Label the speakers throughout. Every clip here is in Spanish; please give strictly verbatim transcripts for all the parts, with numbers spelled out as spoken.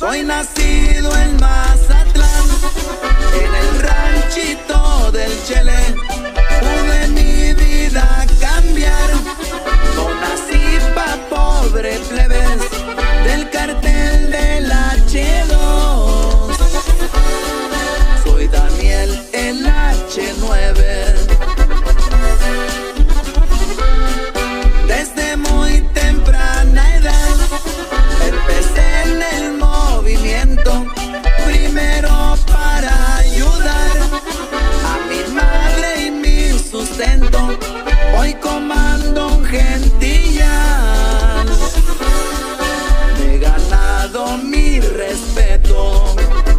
Speaker 1: Soy nacido en Mazatlán, en el ranchito del Chele. Pude mi vida cambiar, no nací pa' pobre plebes del cartel del hache dos. Soy Daniel el hache nueve. Desde muy temprana edad empecé en el movimiento, primero para ayudar a mi madre y mi sustento. Hoy comando un gentillar, me he ganado mi respeto.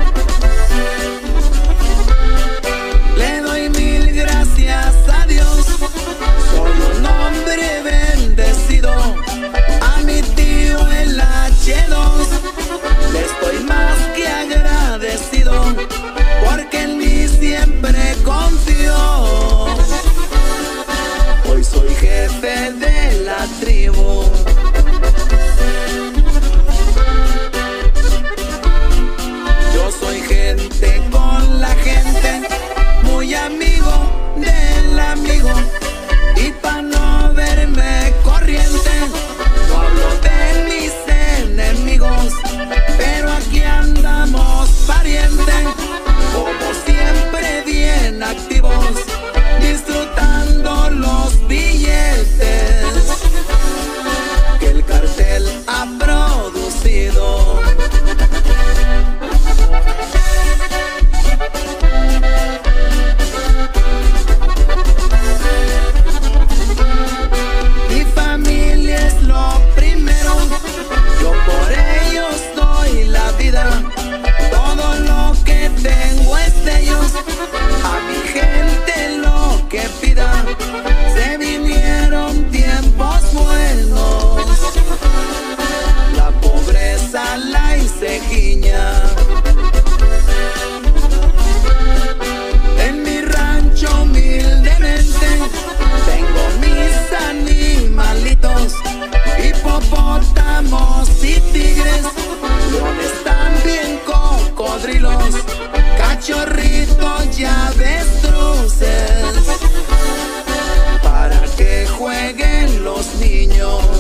Speaker 1: Le doy mil gracias a Dios, soy un hombre bendecido. A mi tío el hache dos le estoy más que agradecido, porque en mí siempre confió. Hoy soy jefe de la tribu. Yo soy gente con la gente, muy amigo del amigo. Y pa' no verme corriente, no hablo de mis enemigos, pero aquí andamos pariente, como siempre bien activos, disfrutando los billetes que el cartel ha producido. Mi familia es lo primero, yo por ellos doy la vida. Todo lo que tengo es de ellos, a mi gente lo que pida. Se vinieron tiempos buenos, la pobreza la hice guiña. En mi rancho humildemente tengo mis animalitos, hipopótamos y tigres, leones también, cocodrilos, cachorritos y avestruces, para que jueguen los niños.